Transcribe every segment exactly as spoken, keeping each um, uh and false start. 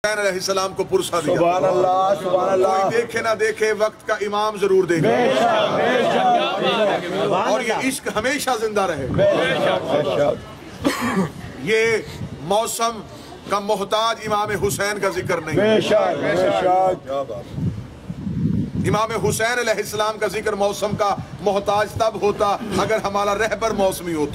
حسین علیہ السلام کو پرسہ دیا۔ سبحان اللہ سبحان اللہ۔ کوئی دیکھے نہ دیکھے وقت کا امام ضرور دیکھے، اور یہ عشق ہمیشہ زندہ رہے۔ یہ موسم کا محتاج امام حسین کا ذکر نہیں، امام حسین علیہ السلام کا ذکر موسم کا محتاج تب ہوتا اگر ہمارا رہبر موسمی ہوتا۔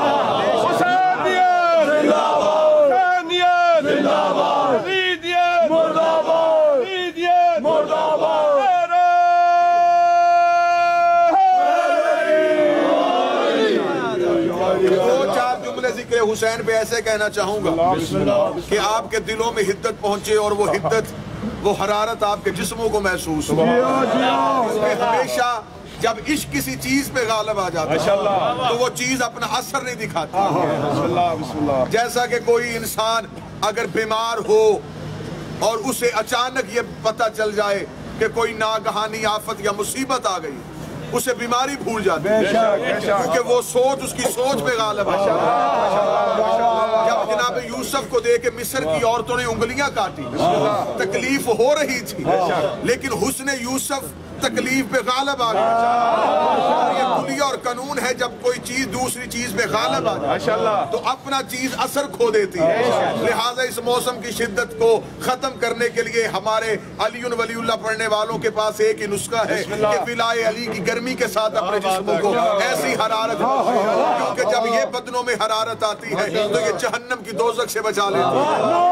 دو چار جملے ذکر حسین پہ ایسے کہنا چاہوں گا کہ آپ کے دلوں میں حدت پہنچے، اور وہ حدت وہ حرارت آپ کے جسموں کو محسوس ہو۔ ہمیشہ جب عشق کسی چیز پہ غالب آ جاتا ہے تو وہ چیز اپنا اثر نہیں دکھاتی۔ جیسا کہ کوئی انسان اگر بیمار ہو اور اسے اچانک یہ پتہ چل جائے کہ کوئی ناگہانی آفت یا مصیبت آ گئی، اسے بیماری بھول جاتی ہے کیونکہ وہ سوچ اس کی سوچ پہ غالب آ جاتی ہے۔ جب جناب یوسف کو دیکھ کے مصر کی عورتوں نے انگلیاں کاٹی، تکلیف ہو رہی تھی، لیکن حسن یوسف تکلیف پہ غالب آ گیا۔ یہ کلیہ اور قانون ہے، جب کوئی چیز دوسری چیز پہ غالب آ جائے تو اپنا چیز اثر کھو دیتی ہے۔ لہٰذا اس موسم کی شدت کو ختم کرنے کے لیے ہمارے علی ولی اللہ پڑھنے والوں کے پاس ایک ہی نسخہ ہے کہ ولائے علی کی گرمی کے ساتھ اپنے جسموں کو ایسی حرارت، کیونکہ جب یہ بدنوں میں حرارت آتی ہے تو یہ جہنم کی دوزخ سے بچا لیتی ہے۔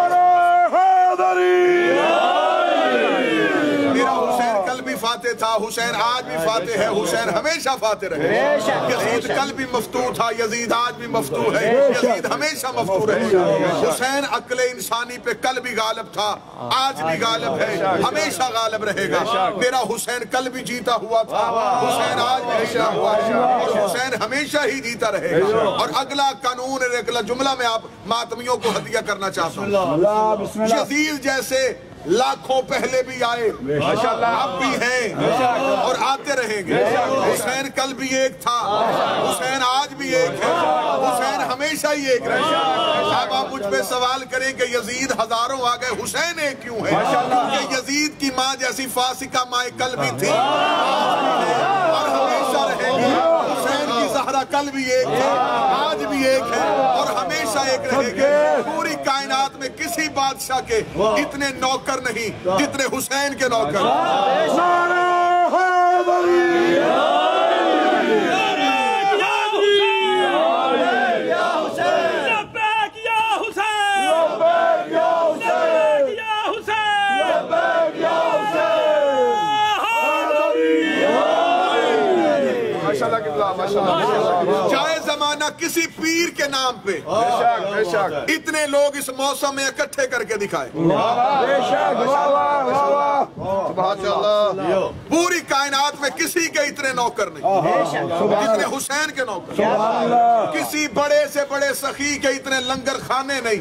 میرا حسین کل بھی فاتح تھا، حسین آج بھی فاتح ہے، حسین ہمیشہ فاتح رہے۔ یزید کل بھی مفتوح تھا، یزید آج بھی مفتوح ہے، یزید ہمیشہ مفتوح رہے۔ حسین عقل انسانی پہ کل بھی غالب تھا، آج بھی غالب ہے، ہمیشہ غالب رہے گا۔ میرا حسین کل بھی جیتا ہوا تھا، حسین آج بھی جیتا ہوا ہے، اور حسین ہمیشہ ہی جیتا رہے گا۔ اور اگلا قانون، اگلا جملہ میں آپ ماتمیوں کو ہدیہ کرنا چاہتا ہوں۔ یزید جیسے لاکھوں پہلے بھی آئے، اب بھی ہیں اور آتے رہیں گے۔ حسین کل بھی ایک تھا، حسین آج بھی ایک ہے، حسین ہمیشہ ہی ایک رہے گا۔ اب آپ مجھ پہ سوال کریں کہ یزید ہزاروں آ گئے، حسین ایک کیوں ہے؟ کیونکہ یزید کی ماں جیسی فاسقہ ماں کل بھی تھی اور ہمیشہ رہے گی۔ حسین کی زہرا کل بھی ایک ہے، آج بھی ایک ہے اور ہمیشہ ایک رہے گی۔ پوری کائنات میں کسی بادشاہ کے اتنے نوکر نہیں جتنے حسین کے نوکر۔ چاہے زمانہ کسی پیر کے نام پہ اتنے لوگ اس موسم میں اکٹھے کر کے دکھائے، پوری کائنات میں کسی کے اتنے نوکر نہیں جتنے حسین کے نوکر، کسی بڑے سے بڑے سخی کے اتنے لنگر خانے نہیں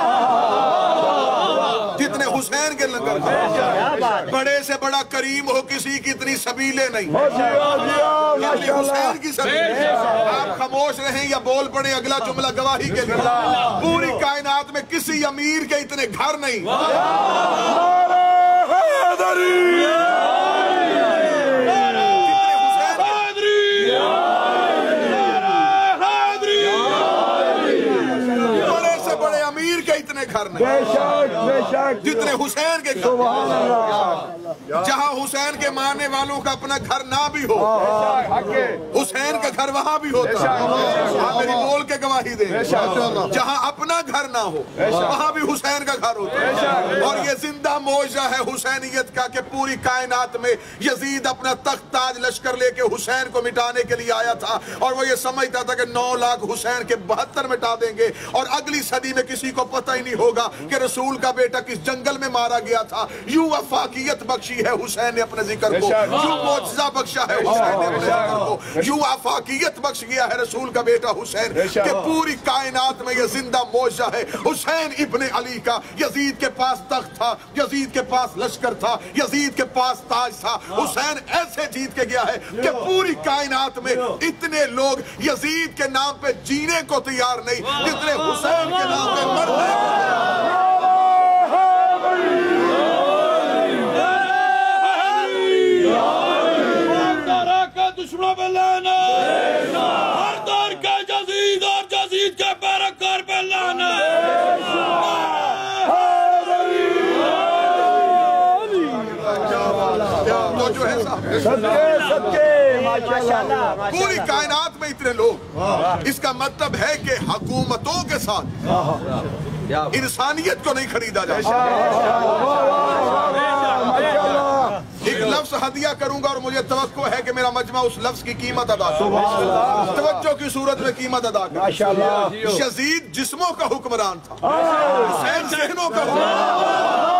جتنے حسین کے لنگر خانے، بڑے سے بڑا کریم ہو کسی کی اتنی سبیلیں نہیں جتنی حسین کی سبیلیں۔ آپ خاموش رہیں یا بول پڑیں، اگلا جملہ گواہی کے لیے۔ پوری کائنات میں کسی امیر کے اتنے گھر نہیں گھر نہیں جتنے حسین کے گھر۔ جہاں حسین کے ماننے والوں کا اپنا گھر نہ بھی ہو، حسین کا گھر وہاں بھی ہوتا ہے۔ آپ میری بول کے گواہی دیں، جہاں اپنا گھر نہ ہو وہاں بھی حسین کا گھر ہوتا ہے۔ اور یہ زندہ معجزہ ہے حسینیت کا کہ پوری کائنات میں یزید اپنا تخت تاج لشکر لے کے حسین کو مٹانے کے لیے آیا تھا، اور وہ یہ سمجھتا تھا کہ نو لاکھ حسین کے بہتر مٹا دیں گے، اور اگلی صدی میں کسی کو پتہ ہی نہیں ہوگا کہ رسول کا بیٹا کس جنگل میں مارا گیا تھا۔ یوں افاقیت بخشی ہے حسین نے اپنے ذکر کو، یوں معجزہ بخشا ہے حسین نے اپنے ذکر کو، یوں افاقیت بخش گیا ہے رسول کا بیٹا حسین کہ پوری کائنات میں یہ زندہ معجزہ ہے حسین ابن علی کا۔ یزید کے پاس تخت تھا، یزید کے پاس لشکر تھا، یزید کے پاس تاج تھا، حسین ایسے جیت کے گیا ہے کہ پوری کائنات میں اتنے لوگ یزید کے نام پہ جینے کو تیار نہیں جتنے حسین کے نام پہ مرنے کو تیار۔ تو جو ہے پوری کائنات میں اتنے لوگ، اس کا مطلب ہے کہ حکومتوں کے ساتھ انسانیت کو نہیں خریدا جا سکتا۔ ایک لفظ ہدیہ کروں گا اور مجھے توقع ہے کہ میرا مجمع اس لفظ کی قیمت ادا کرے، توجہ کی صورت میں قیمت ادا کرے۔ یزید جسموں کا حکمران تھا، حسین ذہنوں کا حکمران۔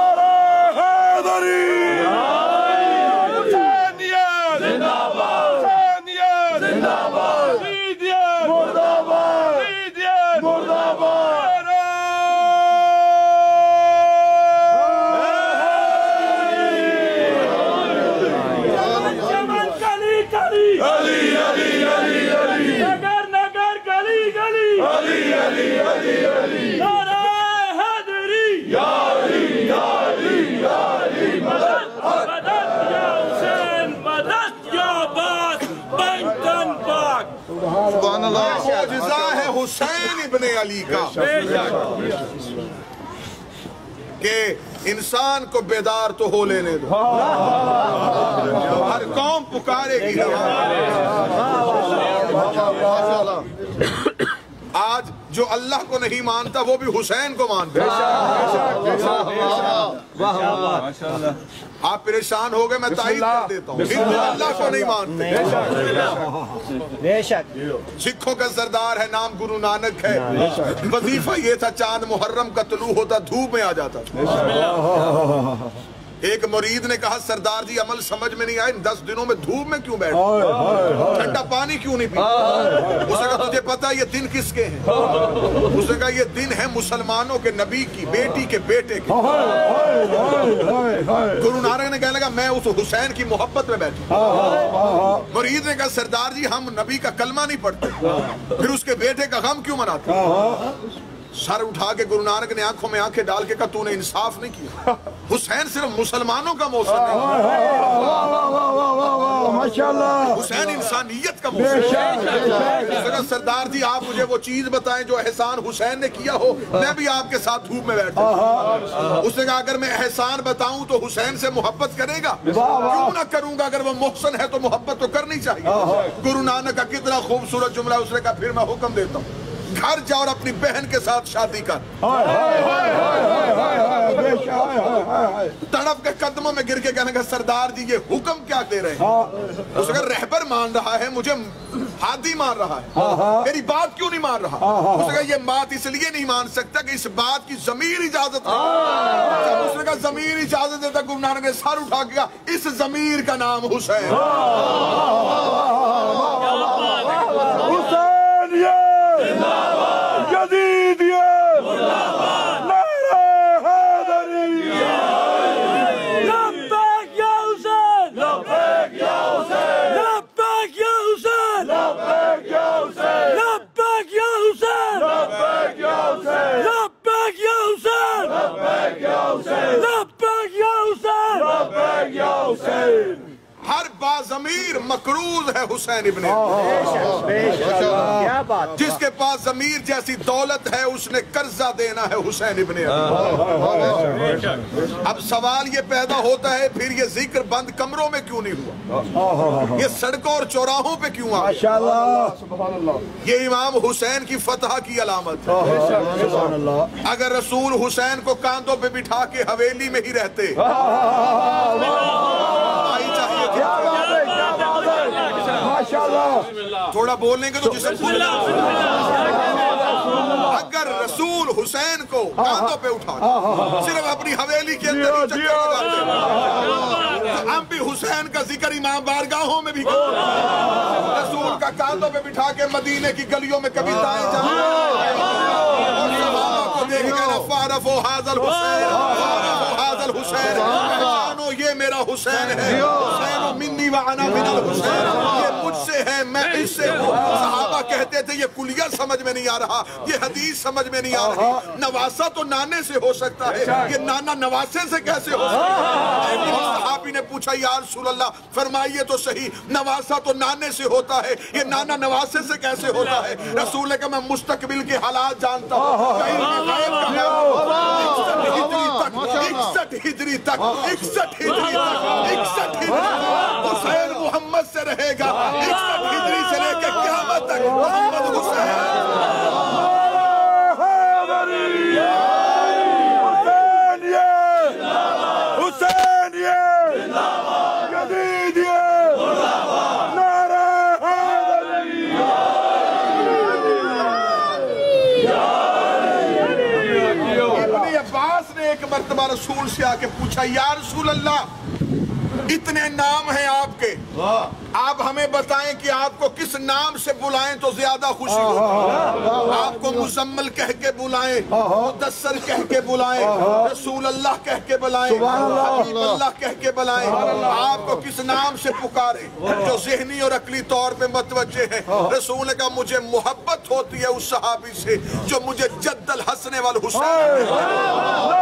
معجزہ ہے حسین ابن علی کا کہ انسان کو بیدار تو ہو لینے دو، ہر قوم پکارے گی۔ آج جو اللہ کو نہیں مانتا وہ بھی حسین کو مانتا ہے۔ آپ پریشان ہو گئے، میں تائید کر دیتا ہوں، ہندو اللہ کو نہیں مانتے۔ سکھوں کا سردار ہے، نام گرو نانک ہے، وظیفہ یہ تھا چاند محرم کا طلوع ہوتا دھوپ میں آ جاتا تھا۔ ایک مرید نے کہا سردار جی عمل سمجھ میں نہیں آئے، دس دنوں میں دھوپ میں کیوں بیٹھے، ٹھنڈا پانی کیوں نہیں پیتے؟ اس نے کہا تجھے پتا یہ دن کس کے ہیں؟ اس نے کہا یہ دن ہے مسلمانوں کے نبی کی بیٹی کے بیٹے کے۔ گرو نانک نے کہنے لگا میں اس حسین کی محبت میں بیٹھا۔ مرید نے کہا سردار جی ہم نبی کا کلمہ نہیں پڑھتے، پھر اس کے بیٹے کا غم کیوں مناتے؟ سر اٹھا کے گرو نانک نے آنکھوں میں آنکھیں ڈال کے کہا تو نے انصاف نہیں کیا، حسین صرف مسلمانوں کا موسم نہیں، حسین انسانیت کا موسم ہے۔ سردار جی آپ مجھے وہ چیز بتائیں جو احسان حسین نے کیا ہو، میں بھی آپ کے ساتھ دھوپ میں بیٹھا۔ اس نے کہا اگر میں احسان بتاؤں تو حسین سے محبت کرے گا؟ کیوں نہ کروں گا، اگر وہ محسن ہے تو محبت تو کرنی چاہیے۔ گرو نانک کا کتنا خوبصورت جملہ، اس نے کہا پھر میں حکم دیتا ہوں گھر جا اور اپنی بہن کے ساتھ شادی کر۔ تڑپ کے قدموں میں گر کے کہنے کا سردار جی یہ حکم کیا دے رہے ہیں؟ اس نے رہبر مان رہا ہے، مجھے ہادی مان رہا ہے، میری بات کیوں نہیں مان رہا؟ اس نے کہا یہ بات اس لیے نہیں مان سکتا کہ اس بات کی ضمیر اجازت ہے۔ اس نے کہا ضمیر اجازت دیتا، گرو نانک نے سر اٹھا کے کہا اس ضمیر کا نام حسین۔ جدید ہر باضمیر مقروض ہے حسین ابن، جس کے پاس ضمیر جیسی دولت ہے اس نے قرضہ دینا ہے حسین ابن۔ اب سوال یہ پیدا ہوتا ہے پھر یہ ذکر بند کمروں میں کیوں نہیں ہوا، یہ سڑکوں اور چوراہوں پہ کیوں آیا؟ یہ امام حسین کی فتح کی علامت ہے۔ اگر رسول حسین کو کاندھوں پہ بٹھا کے حویلی میں ہی رہتے تھوڑا بولیں گے تو جسے اگر رسول حسین کو کاندھوں پہ اٹھا صرف اپنی حویلی کے اندر ہی چکر لگاتے، ہم بھی حسین کا ذکر امام بارگاہوں میں بھی کرتے، رسول کا کاندھوں پہ بٹھا کے مدینے کی گلیوں میں کبھی دائیں جاتے اور صحابہ کو دیکھ کہنا فارفو حاضر حسین، فارفو حاضر حسین، جانو یہ میرا حسین ہے، حسین و منی मिन्नी व अना मिनल हुसैन, ये मुझसे है मैं इससे हूँ। सहाबा कहते थे ये कुलिया समझ में नहीं आ रहा, ये हदीस समझ में नहीं आ रही। नवासा तो नाने से हो सकता है, ये नाना नवासे से कैसे हो सकता है? सहाबी ने पूछा या रसूल अल्लाह फरमाइए तो सही, नवासा तो नाने से होता है, ये नाना नवासे से कैसे होता है? रसूल ने कहा मैं मुस्तकबिल के हालात जानता हूँ। इकसठ हिजरी तक इकसठ हिजरी तक इकसठ हिजरी तक हुसैन मोहम्मद से रहेगा। इकसठ हिजरी से लेकर क़यामत तक मोहम्मद हुसैन। मर्तबा रसूल से आके पूछा या रसूल अल्लाह इतने नाम हैं आपके, आप हमें बताएं कि आपको किस नाम से बुलाएं तो ज्यादा खुशी हो। आपको मुजम्मल कह के बुलाएं, मुदस्सर कह के बुलाएं, रसूल अल्लाह कह के बुलाएं, हबीब अल्लाह कह के बुलाएं, आपको किस नाम से पुकारे जो ज़हनी और अकली तौर पे मतवज्जे है? रसूल ने कहा मुझे मोहब्बत होती है उस सहाबी से जो मुझे जद्दल हसन वल हुसैन।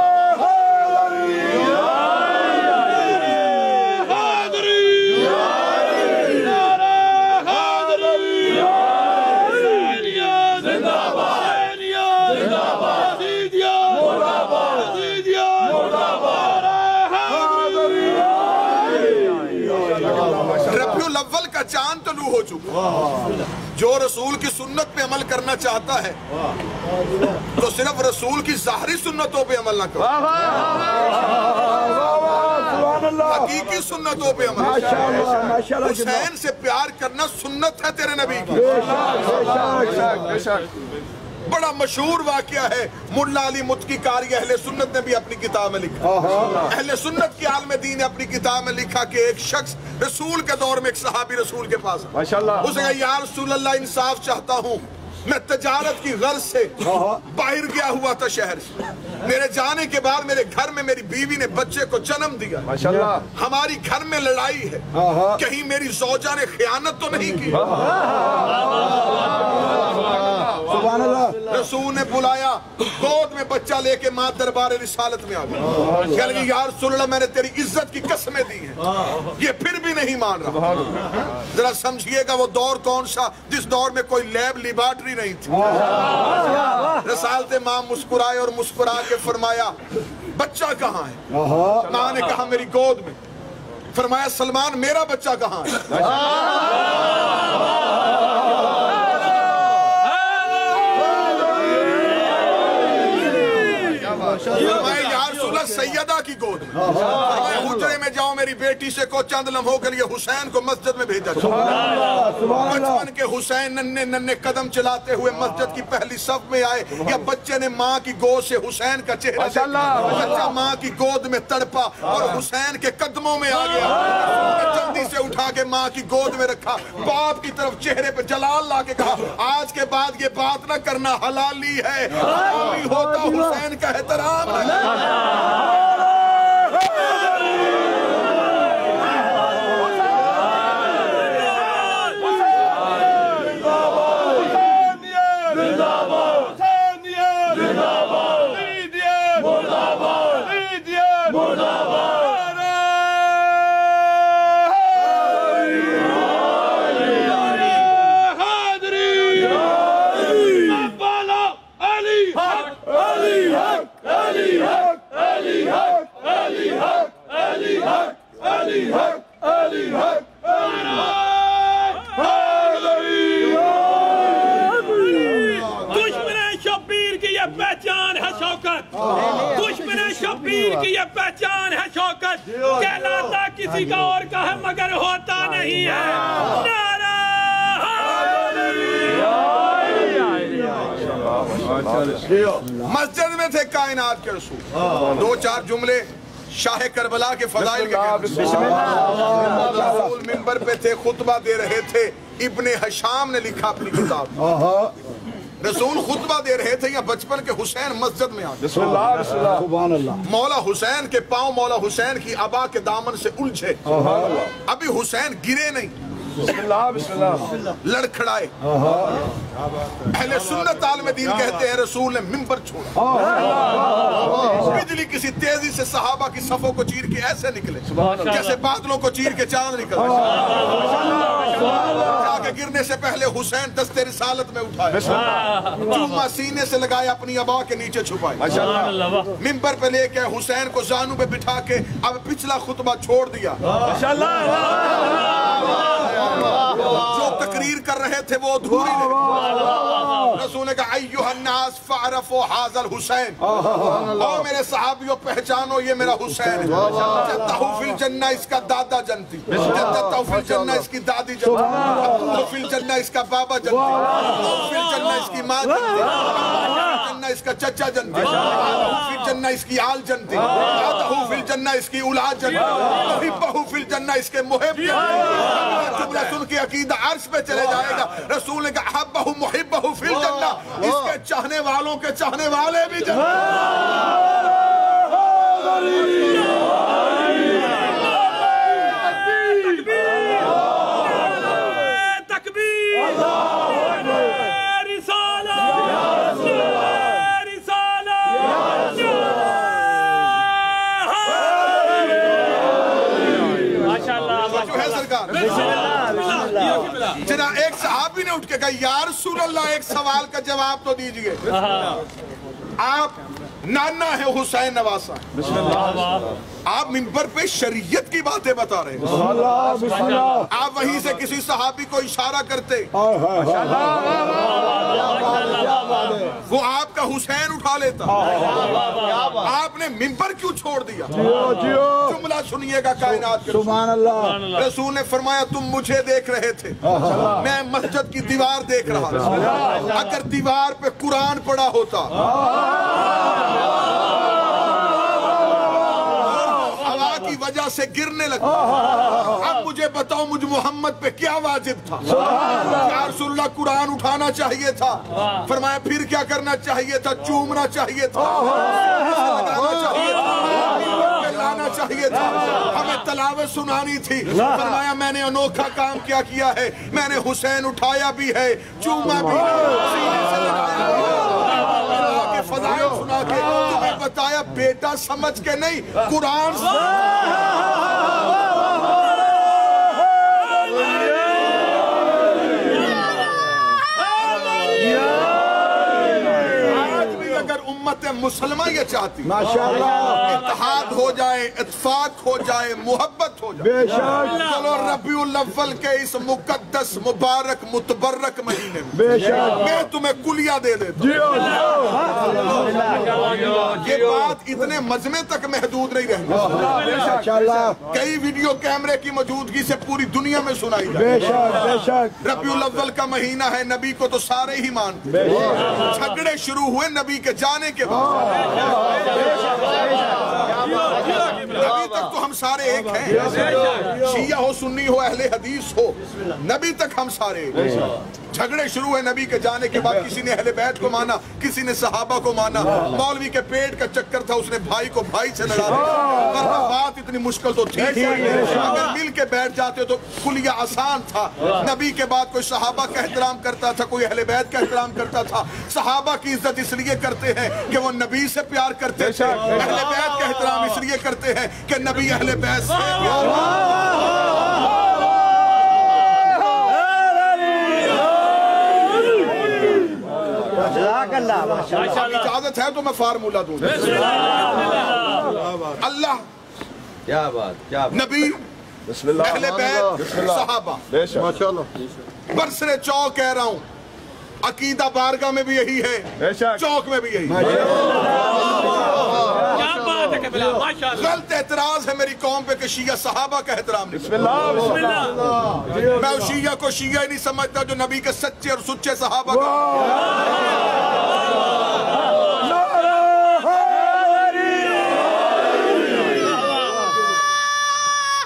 अव्वल का चांद तलू हो चुका। जो रसूल की सुन्नत पे अमल करना चाहता है तो सिर्फ रसूल की ज़ाहिरी सुन्नतों पे अमल ना करो, हकीकी सुन्नतों पे अमल। हुसैन से प्यार करना सुन्नत है तेरे नबी की। बड़ा मशहूर वाकया है, मुल्ला अली मुत्की कारी अहले सुन्नत ने भी अपनी किताब में लिखा। अहले सुन्नत के आलम दीन ने अपनी किताब में लिखा कि एक शख्स रसूल के दौर में एक सहाबी रसूल के पास माशाअल्लाह, उसने कहा या रसूल अल्लाह इंसाफ चाहता हूँ, मैं तजारत की गर्ज से बाहर गया हुआ था शहर से, मेरे जाने के बाद मेरे घर में मेरी बीवी ने बच्चे को जन्म दिया माशाअल्लाह, हमारी घर में लड़ाई है, कहीं मेरी ज़ौजा ने खयानत तो नहीं की? रसूल ने बुलाया, गोद में बच्चा लेके माँ दरबार रिसालत में आ गई। कह लगी यार रसूल अल्लाह मैंने तेरी इज्जत की कसमें दी हैं, ये फिर भी नहीं मान रहा। जरा समझिएगा वो दौर कौन सा जिस दौर में कोई लैब लिबार्ट्री नहीं थी। रसालते माँ मुस्कुराए और मुस्कुरा के फरमाया बच्चा कहाँ है? माँ ने कहा मेरी गोद में। फरमाया सलमान मेरा बच्चा कहाँ है? सैयदा की गोद में। हुजरे में जाओ मेरी बेटी से को चंद लम्हों के लिए हुसैन को मस्जिद में भेजा। बचपन के हुसैन नन्हे नन्हे कदम चलाते हुए मस्जिद की पहली सफ में आए, या बच्चे ने माँ की गोद से हुसैन का चेहरा बच्चा माँ की गोद में तड़पा और हुसैन के कदमों में आ गया। जल्दी से उठा के माँ की गोद में रखा, बाप की तरफ चेहरे पे जलाल ला के कहा आज के बाद ये बात न करना हलाली है, होता हुसैन का एहतराम है। शबीर की ये पहचान है शौकत, कहलाता किसी का और का है मगर होता नहीं है। नारा मस्जिद में थे कायनात के रसूल, दो चार जुमले शाह करबला के फजाइल के रसूल मिंबर पे थे, खुतबा दे रहे थे। इब्ने हशाम ने लिखा अपनी किताब, رسول خطبہ دے رہے تھے یا بچپن کے حسین مسجد میں آ گئے. بسم اللہ بسم اللہ سبحان اللہ. مولا حسین کے پاؤں مولا حسین کی ابا کے دامن سے الجھے. ابھی حسین گرے نہیں. بسم اللہ بسم اللہ لڑکھڑائے. اہل سنت عالم دین کہتے ہیں رسول نے منبر چھوڑا. بجلی کسی تیزی سے صحابہ کی صفوں کو چیر کے ایسے نکلے جیسے بادلوں کو چیر کے چاند نکلے. آگے گرنے سے پہلے حسین دست رسالت میں اٹھائے, چوما سینے سے لگائے, اپنی ابا کے نیچے چھپائے, منبر پہ لے کے حسین کو زانو پہ بٹھا کے اب پچھلا خطبہ چھوڑ دیا. جو تقریر کر رہے تھے وہ ادھوری رہے. رسول نے کہا ایھا الناس فعرفوا ھذا الحسین, او میرے صحابیوں پہچانو یہ میرا حسین ہے. جدہ فی الجنہ اس کا دادا جنتی, جدہ فی الجنہ اس کی دادی جنتی, ابو فی الجنہ اس کا بابا جنتی, ابو فی الجنہ اس کی ماں جنتی, ابو فی الجنہ اس کا چچا جنتی, ابو فی الجنہ اس کی آل جنتی, ابو فی الجنہ اس کی اولاد جنتی, محبہ فی الجنہ اس کے محب جنتی. جملہ سن کے عقیدہ عرش پہ چلے جائے گا. رسول نے کہا احبہ محبہ فی الجنہ, اس کے چاہنے والوں کے چاہنے والے بھی جنت. جنا ایک صحابی نے اٹھ کے کہا یا رسول اللہ ایک سوال کا جواب تو دیجئے. آپ نانا ہے حسین نواسہ, آپ منبر پہ شریعت کی باتیں بتا رہے ہیں, آپ وہیں سے کسی صحابی کو اشارہ کرتے وہ آپ کا حسین اٹھا لیتا. آپ نے منبر کیوں چھوڑ دیا؟ جملہ سنیے گا کائنات کے رسول. رسول نے فرمایا تم مجھے دیکھ رہے تھے, میں مسجد کی دیوار دیکھ رہا تھا. اگر دیوار پہ قرآن پڑا ہوتا ہوا کی وجہ سے گرنے لگا. اب مجھے بتاؤ مجھ محمد پہ کیا واجب تھا؟ یا رسول اللہ قرآن اٹھانا چاہیے تھا. فرمایا پھر کیا کرنا چاہیے تھا؟ چومنا چاہیے تھا, لگانا چاہیے تھا, لانا چاہیے تھا, ہمیں تلاوت سنانی تھی. فرمایا میں نے انوکھا کام کیا کیا ہے, میں نے حسین اٹھایا بھی ہے, چوما بھی ہے, سینے سے لگایا بھی ہے, فضائل سنا کے تمہیں بتایا بیٹا سمجھ کے نہیں قرآن سے. آج بھی اگر امت مسلمہ یہ چاہتی اتحاد ہو جائے, اتفاق ہو جائے, محبت ہو جائے, چلو ربیع الاول کے اس مقدس مبارک متبرک مہینے میں میں تمہیں کلیہ دے دیتا ہوں. یہ بات اتنے مجمع تک محدود نہیں رہی, کئی ویڈیو کیمرے کی موجودگی سے پوری دنیا میں سنائی جائے. ربیع الاول کا مہینہ ہے, نبی کو تو سارے ہی مانتے, جھگڑے شروع ہوئے نبی کے جانے کے بعد. نبی تک تو ہم سارے ایک ہیں, شیعہ ہو سنی ہو اہل حدیث ہو, نبی تک ہم سارے ایک ہیں. جھگڑے شروع ہوئے نبی کے جانے کے بعد, کسی نے اہل بیت کو مانا, کسی نے صحابہ کو مانا. مولوی کے پیٹ کا چکر تھا, اس نے بھائی کو بھائی سے لڑا دیا. ورنہ بات اتنی مشکل تو تھی, اگر مل کے بیٹھ جاتے تو کلیہ آسان تھا. نبی کے بعد کوئی صحابہ کا احترام کرتا تھا, کوئی اہل بیت کا احترام کرتا تھا. صحابہ کی عزت اس لیے کرتے ہیں کہ وہ نبی سے پیار کرتے تھے, اہل بیت کا احترام اس لیے کرتے ہیں کہ نبی اہل بیت سے پیار کرتے. اجازت ہے تو میں فارمولہ دوں. اللہ, کیا بات, کیا نبی, اہل بیت, صحابہ. برسر چوک کہہ رہا ہوں, عقیدہ بارگاہ میں بھی یہی ہے, چوک میں بھی یہی ہے. غلط اعتراض ہے میری قوم پہ کہ شیعہ صحابہ کا احترام نہیں. میں شیعہ کو شیعہ ہی نہیں سمجھتا جو نبی کے سچے اور سچے صحابہ کا.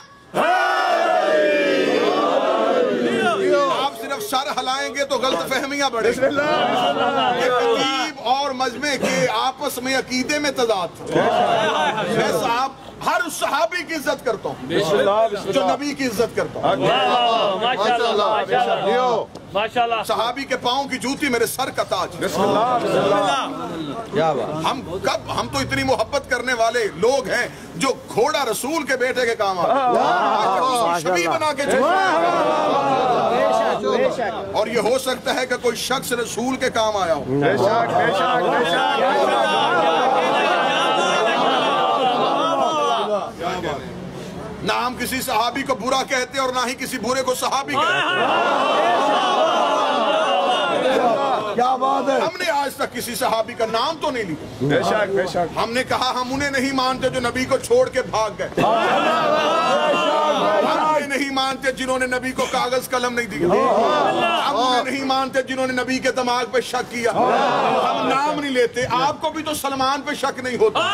سر ہلائیں گے تو غلط فہمی بدنامیاں بڑھیں گی. خطیب اور مجمع کے آپس میں عقیدے میں تضاد تھا. میں صاحب ہر اس صحابی کی عزت کرتا ہوں جو نبی کی عزت کرتا ہوں. ماشاءاللہ صحابی کے پاؤں کی جوتی میرے سر کا تاج. ہم کب ہم تو اتنی محبت کرنے والے لوگ ہیں جو گھوڑا رسول کے بیٹے کے کام آ شبیہ بنا کے چلے. اور یہ ہو سکتا ہے کہ کوئی شخص رسول کے کام آیا ہو. نہ ہم کسی صحابی کو برا کہتے اور نہ ہی کسی برے کو صحابی کہتے. کیا بات ہے. ہم نے آج تک کسی صحابی کا نام تو نہیں لیا. بے شک بے شک. ہم نے کہا ہم انہیں نہیں مانتے جو نبی کو چھوڑ کے بھاگ گئے. ہم انہیں نہیں مانتے جنہوں نے نبی کو کاغذ قلم نہیں دیا. ہم انہیں نہیں مانتے جنہوں نے نبی کے دماغ پہ شک کیا. ہم نام نہیں لیتے. آپ کو بھی تو سلمان پہ شک نہیں ہوتا.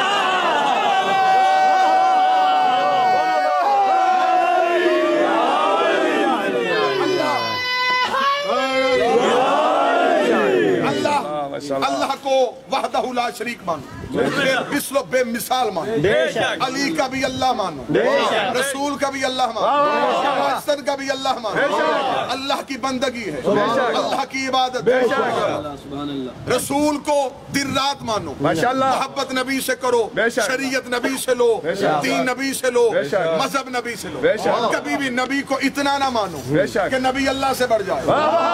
اللہ کو وحدہ لا شریک مانو. بے مثل و بے مثال مانو. علی کا بھی اللہ مانو. رسول کا بھی اللہ مانو. حسن کا بھی اللہ مانو. اللہ کی بندگی ہے, اللہ کی عبادت ہے. رسول کو دن رات مانو. محبت نبی سے کرو. شریعت نبی سے لو. دین نبی سے لو. مذہب نبی سے لو. کبھی بھی نبی کو اتنا نہ مانو کہ نبی اللہ سے بڑھ جائے.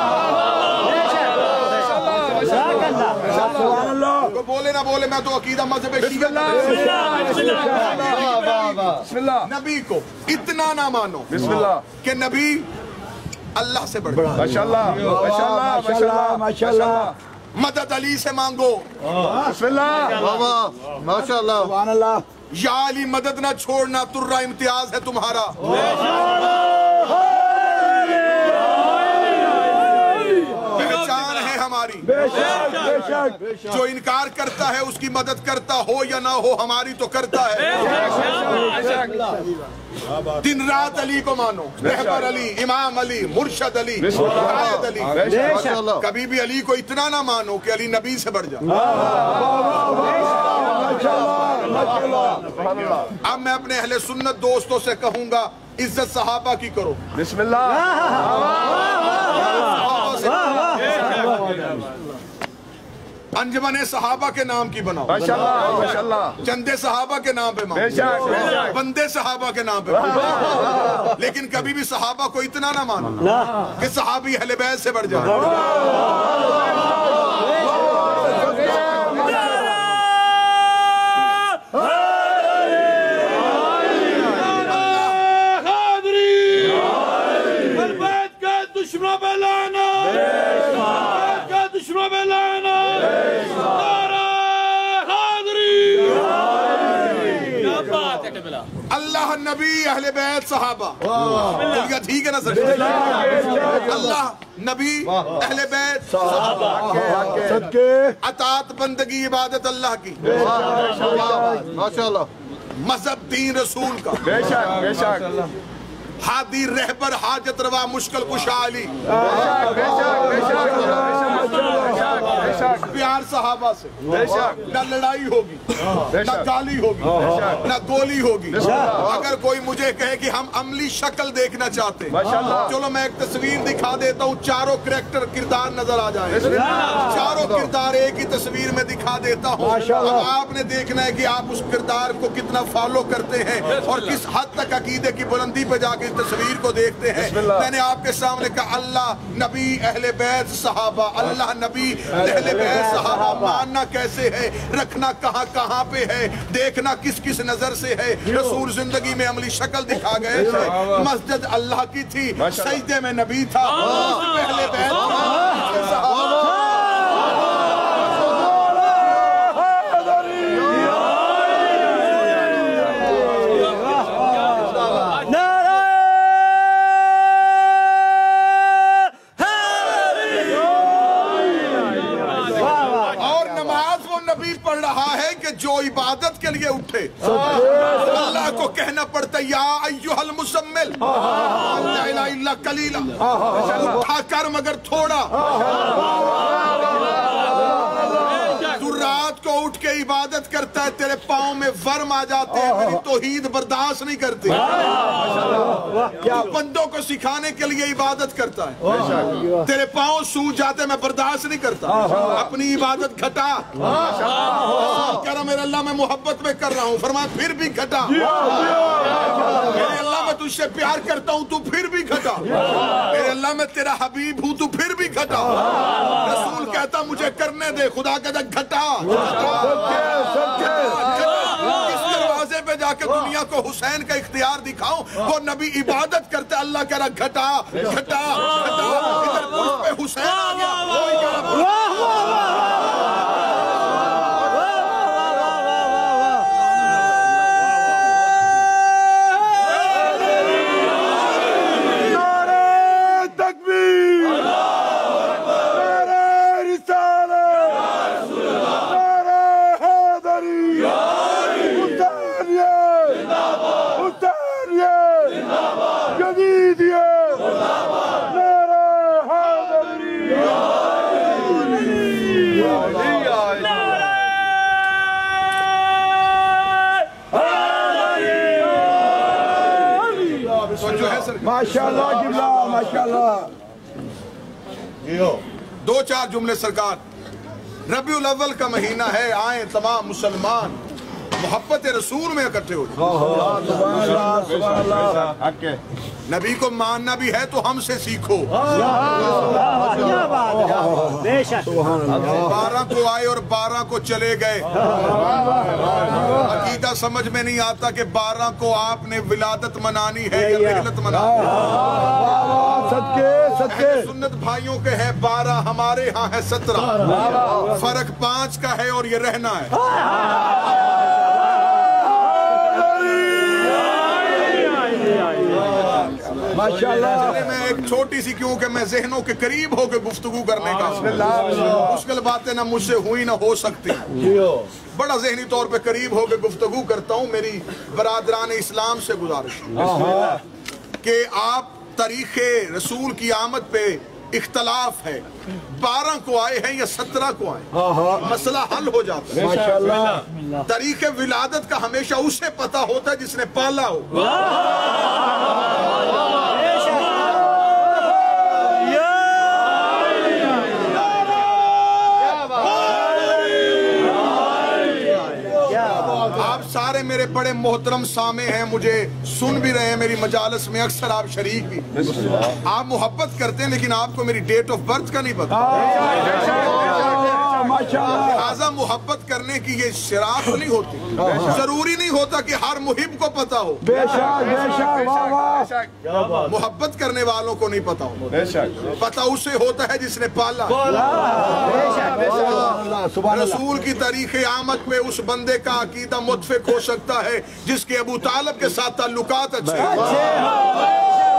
تو بولے نہ بولے میں تو عقیدہ مذہب شیعہ نبی کو اتنا نہ مانو کہ نبی اللہ سے بڑھ جائے. مدد علی سے مانگو. یا علی مدد نہ چھوڑنا ترا امتیاز ہے تمہارا. پہچان ہے ہماری. جو انکار کرتا ہے اس کی مدد کرتا ہو یا نہ ہو ہماری تو کرتا ہے. دن رات علی کو مانو. رہبر علی, امام علی, مرشد علی, قائد علی. کبھی بھی علی کو اتنا نہ مانو کہ علی نبی سے بڑھ جائے. اب میں اپنے اہل سنت دوستوں سے کہوں گا عزت صحابہ کی کرو. بسم اللہ. انجمن صحابہ کے نام کی بناؤ. چندے صحابہ کے نام پہ مانو. بندے صحابہ کے نام پہ مانو. لیکن کبھی بھی صحابہ کو اتنا نہ مانو کہ صحابی اہل بیت سے بڑھ جائے. دشمنوں پہ لانا, دشمنوں پہ لانا. اللہ نبی اہل بیت صحابہ. ٹھیک ہے نا سر. اللہ نبی اہل بیت صحابہ. اطاعت بندگی عبادت اللہ کی. مذہب دین رسول کا. بے شک بے شک. ہادی رہبر حاجت روا مشکل کشا علی. پیار صحابہ سے. نہ لڑائی ہوگی, نہ گالی ہوگی, نہ گولی ہوگی. اگر کوئی مجھے کہے کہ ہم عملی شکل دیکھنا چاہتے ہیں, چلو میں ایک تصویر دکھا دیتا ہوں. چاروں کریکٹر کردار نظر آ جائیں. چاروں کردار ایک ہی تصویر میں دکھا دیتا ہوں. اب آپ نے دیکھنا ہے کہ آپ اس کردار کو کتنا فالو کرتے ہیں اور کس حد تک عقیدے کی بلندی پہ جا کے تصویر کو دیکھتے ہیں. میں نے آپ کے سامنے کہا اللہ نبی اہل بیت صحابہ. اللہ نبی اہل بیت صحابہ ماننا کیسے ہے, رکھنا کہاں کہاں پہ ہے, دیکھنا کس کس نظر سے ہے. رسول زندگی میں عملی شکل دکھا گئے تھے. مسجد اللہ کی تھی, سجدے میں نبی تھا. اہل بیت صحابہ. جو عبادت के लिए उठे। अल्लाह को कहना पड़ता या अय्युहल मुज़म्मिल ला इलाहा इल्ला कलीला, उठा कर मगर थोड़ा। तू रात को उठ के इबादत करता है, तेरे पाँव में वर्म आ जाते हैं, मेरी तौहीद बर्दाश्त नहीं करती। तू बंदों को सिखाने के लिए इबादत करता है, तेरे पाँव सूज जाते, मैं बर्दाश्त नहीं करता। अपनी इबादत घटा। कह रहा मेरे अल्लाह मैं मोहब्बत में कर रहा हूँ, फरमाया फिर भी घटा। मेरे अल्लाह मैं तुझसे प्यार करता हूँ, तू फिर भी घटा। मेरे अल्लाह मैं तेरा हबीब हूँ, तू फिर भी घटा। रसूल कहता मुझे करने दे, खुदा कहता घटा। इस दरवाजे पे जाके दुनिया को हुसैन का इख्तियार दिखाओ। वो नबी इबादत करते, अल्लाह कह रहा घटा घटा घटा। इधर पुरुष पे हुसैन आ गया। माशाअल्लाह गिबला, माशाअल्लाह। दो चार जुमले सरकार। रबीउल अव्वल का महीना है, आए तमाम मुसलमान मोहब्बत रसूल में इकट्ठे हो जाए। नबी को मानना भी है तो हमसे सीखो। बारह को आए और बारह को चले गए। अकीदा समझ में नहीं आता कि बारह को आपने विलादत मनानी है या रिहलत मनानी है। सदके सदके सुन्नत भाइयों के है बारह, हमारे यहाँ है सत्रह। फर्क पांच का है और ये रहना है। माशाअल्लाह। मैं एक छोटी सी, क्योंकि मैं ज़हनों के करीब होकर गुफ्तगू करने का, मुश्किल बातें ना मुझसे हुई ना हो सकती, बड़ा ज़हनी तौर पे करीब होकर गुफ्तगू करता हूँ। मेरी बरादरान इस्लाम से गुजारिश कि आप तारीख़े रसूल की आमद पे इख्तलाफ है, बारह को आए हैं या सत्रह को आए, मसला हल हो जाता है। माशाअल्लाह। तारीख़े विलादत का हमेशा उसे पता होता है जिसने पाला हो। आप सारे मेरे बड़े मोहतरम सामे हैं, मुझे सुन भी रहे हैं, मेरी मजालस में अक्सर आप शरीक भी। आप मोहब्बत करते हैं लेकिन आपको मेरी डेट ऑफ बर्थ का नहीं पता। लिहाजा मोहब्बत करने की ये शराफ नहीं होती। जरूरी नहीं होता कि हर मुहिब को पता हो। बेशक बेशक, वाह वाह। मोहब्बत करने वालों को नहीं पता हो, पता उसे होता है जिसने पाला। रसूल की तारीख़ आमद पे उस बंदे का अकीदा मुतफिक हो सकता है जिसके अबू तालिब के साथ ताल्लुकात अच्छे हैं।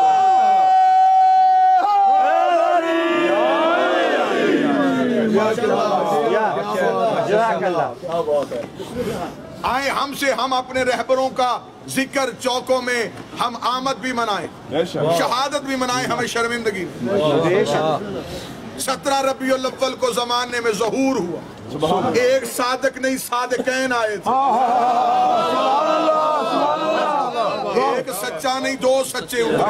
आए हमसे हम अपने रहबरों का जिक्र चौकों में हम आमद भी मनाएं, शहादत भी मनाएं, हमें शर्मिंदगी। सत्रह रबीउल अव्वल को जमाने में ज़हूर हुआ, एक सादक नहीं सादकैन आए थे। एक सच्चा नहीं दो सच्चे उठे।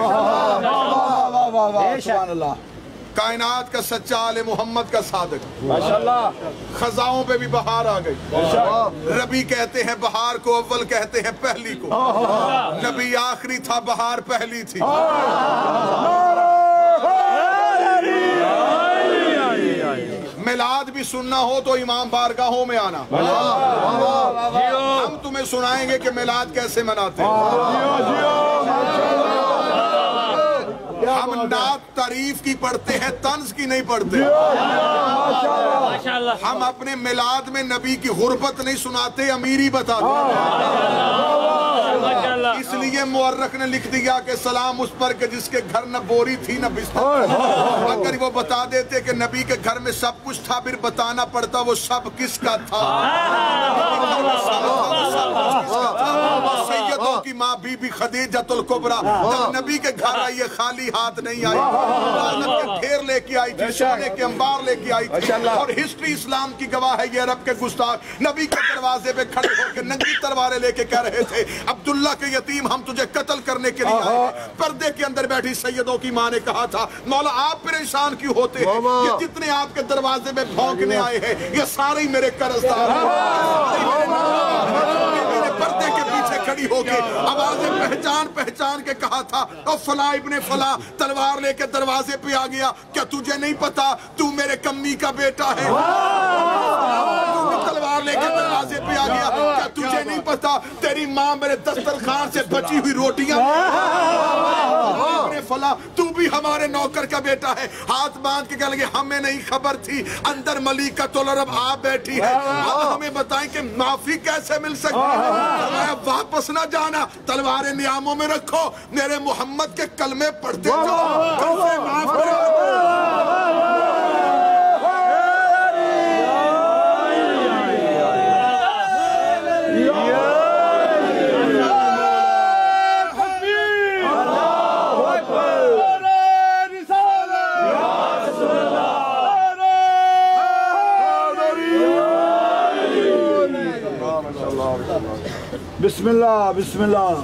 कायनात का सच्चा आले मोहम्मद का सादक। माशाअल्लाह। खजाओं पे भी बहार आ गई। रबी कहते हैं बहार को, अव्वल कहते हैं पहली को। नबी आखिरी था, बहार पहली थी। मिलाद भी सुनना हो तो इमाम बारगाहों में आना। हम तुम्हें सुनाएंगे कि मिलाद कैसे मनाते हैं। हम नात तारीफ की पढ़ते हैं, तंज की नहीं पढ़ते। हम अपने मिलाद में नबी की गुर्बत नहीं सुनाते, अमीरी बताते। इसलिए مورخ نے لکھ دیا کہ سلام اس پر کہ جس کے گھر نہ بوری تھی نہ بستر. اگر وہ بتا دیتے کہ نبی کے گھر میں سب کچھ تھا پھر بتانا پڑتا وہ سب کس کا تھا. سیدوں کی ماں بی بی خدیجۃ الکبریٰ جب نبی کے گھر آئی خالی ہاتھ نہیں آئی, دولت کے ڈھیر لے کے آئی تھی, سونے کے انبار لے کے آئی تھی. اور ہسٹری اسلام کی گواہ ہے یہ عرب کے گستاخ نبی کے دروازے پہ کھڑے ہو کے ننگی تلواریں لے کے کہہ رہے تھے عبداللہ کے یتیم ہم تجھے قتل کرنے کے لیے آئے ہیں. پردے کے اندر بیٹھی سیدوں کی ماں نے کہا تھا مولا آپ پریشان کیوں ہوتے ہیں, یہ جتنے آپ کے دروازے میں بھونکنے آئے ہیں یہ سارے ہی میرے قرضدار ہیں. پردے کے پیچھے کھڑی ہو کے آوازیں پہچان پہچان کے کہا تھا او فلاں ابن فلاں تلوار لے کے دروازے پہ آ گیا, کیا تجھے نہیں پتا تو میرے کمی کا بیٹا ہے. تلوار لے کے دروازے پہ آ گیا, کیا تجھے نہیں پتا تیری ماں میرے دسترخوان سے بچی ہوئی روٹیاں. ابن فلاں تو بھی ہمارے نوکر کا بیٹا ہے. ہاتھ باندھ کے کہنے لگے ہمیں نہیں خبر تھی اندر ملیکۃ العرب آپ بیٹھی ہے, اب ہمیں بتائیں کہ معافی کیسے مل سکتی ہے. واپس نہ جانا, تلواریں نیاموں میں رکھو, میرے محمد کے کلمے پڑھتے جاؤ, کیسے معاف کرو. بسم اللہ بسم اللہ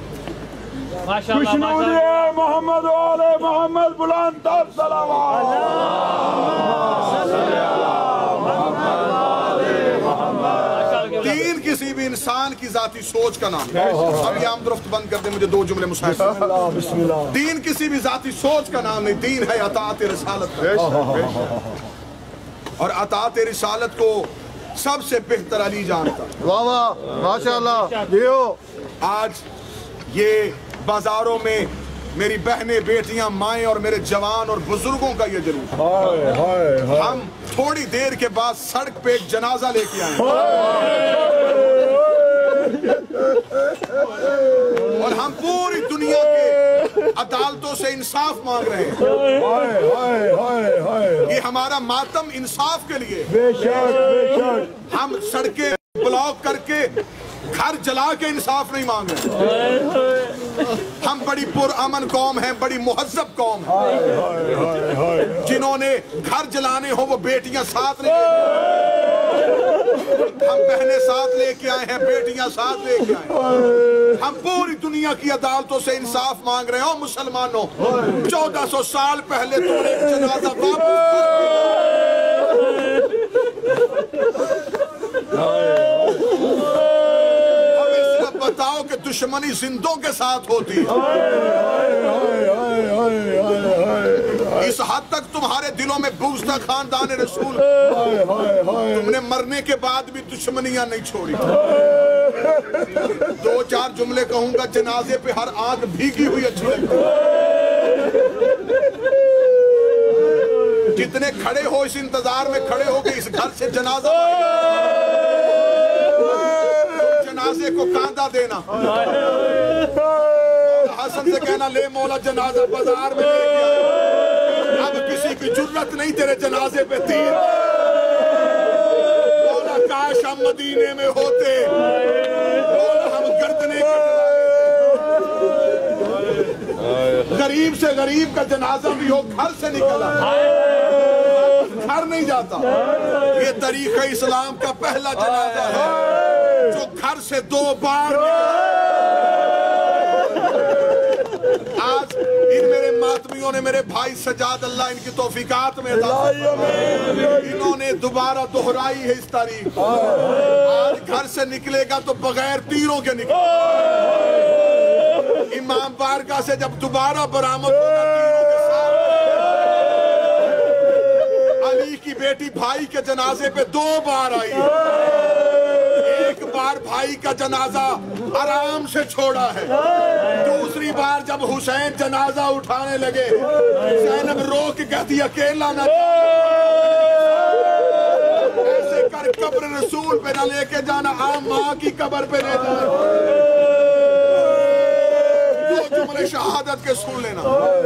خوشنودی ہے محمد و آل محمد بلند تر صلوات. دین کسی بھی انسان کی ذاتی سوچ کا نام ہے. اب یہ عام درفت بند کر دیں, مجھے دو جملے مسائل. بسم اللہ. دین کسی بھی ذاتی سوچ کا نام نہیں, دین ہے اطاعت رسالت. اور اطاعت رسالت کو سب سے بہتر علی جانتا. واہ واہ ماشاءاللہ. دیو آج یہ بازاروں میں میری بہنیں بیٹیاں مائیں اور میرے جوان اور بزرگوں کا یہ جلوس, ہم تھوڑی دیر کے بعد سڑک پہ ایک جنازہ لے کے آئیں اور ہم پوری دنیا کے عدالتوں سے انصاف مانگ رہے ہیں. یہ ہمارا ماتم انصاف کے لیے. ہم سڑکیں بلاک کر کے گھر جلا کے انصاف نہیں مانگ رہے. ہم بڑی پرامن قوم ہیں, بڑی مہذب قوم ہیں. جنہوں نے گھر جلانے ہو وہ بیٹیاں ساتھ لے ہم بہنیں ساتھ لے کے آئے ہیں, بیٹیاں ساتھ لے کے آئے ہیں. ہم پوری دنیا کی عدالتوں سے انصاف مانگ رہے ہیں. اور مسلمانوں, چودہ سو سال پہلے تم نے ایک جنازہ واپس بتاؤ کہ دشمنی زندوں کے ساتھ ہوتی ہے. اس حد تک تمہارے دلوں میں بغض تھا خاندان رسول, تم نے مرنے کے بعد بھی دشمنیاں نہیں چھوڑی. دو چار جملے کہوں گا, جنازے پہ ہر آنکھ بھیگی ہوئی اچھی لگتی. جتنے کھڑے ہو اس انتظار میں کھڑے ہو کہ اس گھر سے جنازہ جنازے کو کاندھا دینا. حسن سے کہنا لے مولا جنازہ بازار میں لے گیا, اب کسی کی جرت نہیں تیرے جنازے پہ تیر. مولا کاش ہم مدینے میں ہوتے, مولا ہم گردنے غریب سے غریب کا جنازہ بھی ہو گھر سے نکلا, گھر نہیں جاتا. یہ طریقہ اسلام کا پہلا جنازہ ہے جو گھر سے دو بار آج ان میرے ماتمیوں نے, میرے بھائی سجاد اللہ ان کی توفیقات میں انہوں نے دوبارہ دہرائی ہے اس تاریخ. آج گھر سے نکلے گا تو بغیر تیروں کے نکلے. امام بارگاہ سے جب دوبارہ برآمد ہوگا تیروں کے ساتھ. علی کی بیٹی بھائی کے جنازے پہ دو بار آئی, ایک بار بھائی کا جنازہ آرام سے چھوڑا ہے, دوسری بار جب حسین جنازہ اٹھانے لگے زینب رو کے کہتی اکیلا نہ ایسے کر قبر رسول پہ نہ لے کے جانا, عام ماں کی قبر پہ لے جانا. شہادت کے سن لینا،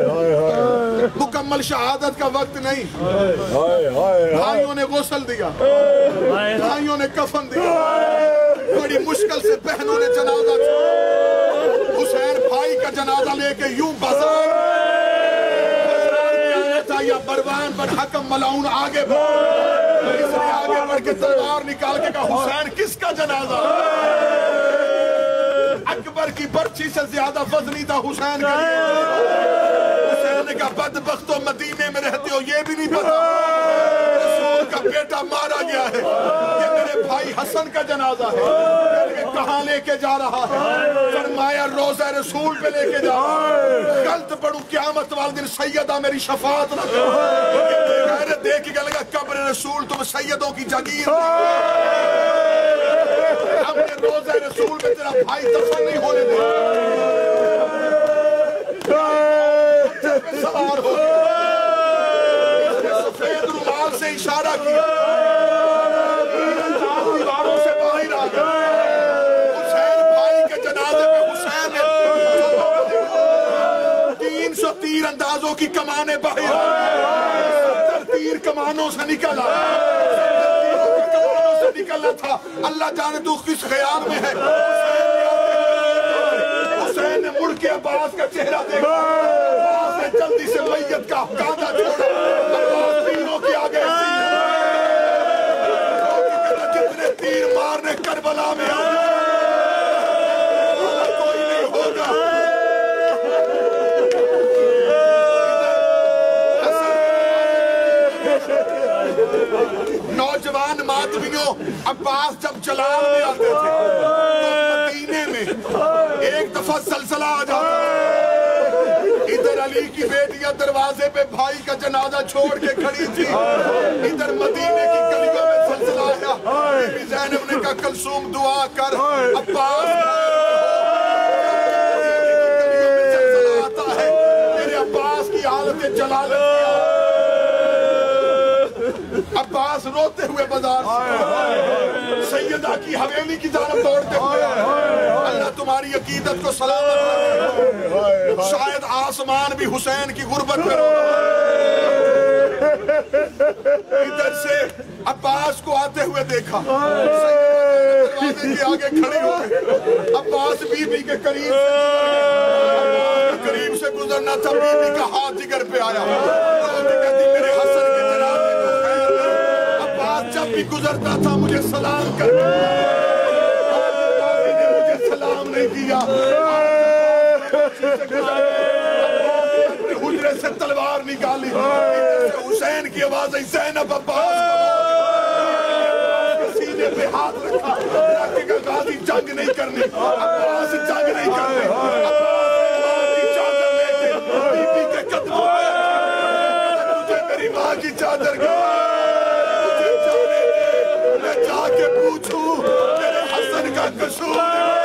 مکمل شہادت کا وقت نہیں. بھائیوں نے غسل دیا، بھائیوں نے کفن دیا، بڑی مشکل سے بہنوں نے جنازہ چھوڑا. حسین بھائی کا جنازہ لے کے یوں بازار میں آیا تھا، یا بروان بن حکم ملعون آگے بڑھ، اس نے آگے بڑھ کے تلوار نکال کے کہا حسین کس کا جنازہ؟ اکبر کی برچی سے زیادہ وزنی تھا حسین کا. حسین نے کہا بدبختو مدینے میں رہتے ہو یہ بھی نہیں پتا رسول کا بیٹا مارا گیا ہے، یہ میرے بھائی حسن کا جنازہ ہے. کہاں لے کے جا رہا ہے؟ فرمایا روضہ رسول پہ لے کے جا رہا ہے. غلط پڑھوں قیامت والے دن سیدہ میری شفاعت نہ کرے. دیکھ کے لگا قبر رسول تم سیدوں کی جاگیر ہم نے روضہ رسول میں تیرا بھائی دفن نہیں ہونے دے. سوار ہو اس نے سفید رومال سے اشارہ کیا، دیواروں سے باہر آ گیا. حسین بھائی کے جنازے میں حسین نے تین سو تیر اندازوں کی کمانیں باہر ستر تیر کمانوں سے نکلا نکلنا تھا. اللہ جانے تو کس خیال میں ہے. حسین نے مڑ کے عباس کا چہرہ دیکھا، عباس نے جلدی سے میت کا کاندھا چھوڑا. عباس تیروں کی آگے جتنے تیر مارنے کربلا میں آگے کوئی نہیں ہوگا. نوجوان ماتمیوں عباس جب جلال میں آتے تھے تو مدینے میں ایک دفعہ زلزلہ آ جاتا ہے. ادھر علی کی بیٹیاں دروازے پہ بھائی کا جنازہ چھوڑ کے کھڑی تھی، ادھر مدینے کی گلیوں میں زلزلہ آیا. بی بی زینب نے کہا کلثوم دعا کر عباس گلیوں میں زلزلہ آتا ہے، میرے عباس کی حالت جلالت کیا. عباس روتے ہوئے بازار سے سیدہ کی حویلی کی جانب دوڑتے ہوئے اللہ تمہاری عقیدت کو سلامت رکھے. شاید آسمان بھی حسین کی غربت میں روتا. ادھر سے عباس کو آتے ہوئے دیکھا، دروازے کے آگے کھڑی ہو گئے. عباس بی بی کے قریب سے عباس کے قریب سے گزرنا تھا، بی بی کا ہاتھ جگر پہ آیا، کہتی میرے حسن کے جنازے کو خیر ہے. عباس جب بھی گزرتا تھا مجھے سلام کرتا، نے مجھے سلام نہیں کیا. حجرے سے تلوار نکالی، حسین کی آواز آئی زینب عباس سینے پہ ہاتھ رکھا، رکھ کے غازی جنگ نہیں کرنی، عباس جنگ نہیں کرنی. عباس کی چادر لے کے بی بی کے قدموں پہ تجھے میری ماں کی چادر گئی، مجھے جانے دے میں جا کے پوچھوں میرے حسن کا قصور.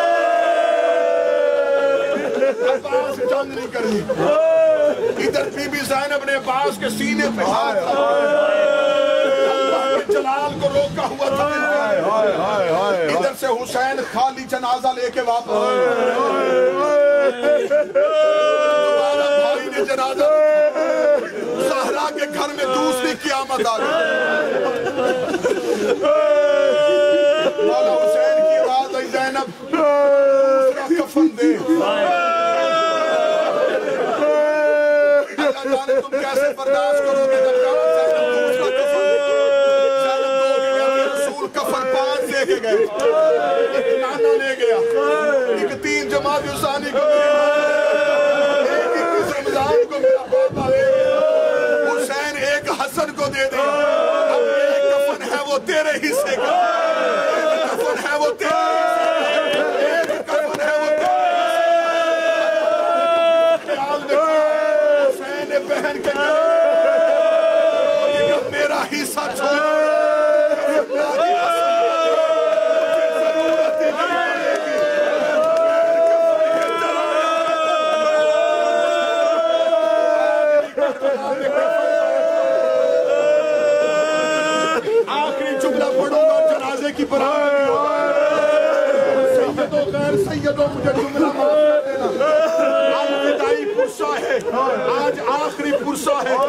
عباس جنگ نہیں کرنی. ادھر بی بی زینب نے عباس کے سینے پہ ہاتھ رکھا، اللہ کے جلال کو روکا ہوا تھا. ادھر سے حسین خالی جنازہ لے کے واپس دوبارہ بھائی نے جنازہ زہرا کے گھر میں دوسری قیامت آ گئی. مولا حسین کی آواز آئی زینب دوسرا کفن دے. جانے تم کیسے برداشت کرو گے جب زینب دوسرا کفن زینب دو گیا رسول کفن پانچ لے کے گئے، ایک نانا لے گیا، ایک تین جماعت حسانی کو ایک اکیس رمضان کو میرا بابا لے گیا. حسین ایک حسن کو دے دیا. اب ایک کفن ہے وہ تیرے حصے کا، ایک کفن ہے وہ تیرے حصے کا، ایک کفن ہے وہ تیرے حصے کا. بہن کے میرا حصہ چھوڑ آخری جملہ پڑھوں گا جنازے کی برابری ہوگا. سیدوں غیر سیدوں مجھے جملہ معاف کر دینا. آج آخری پرسہ ہے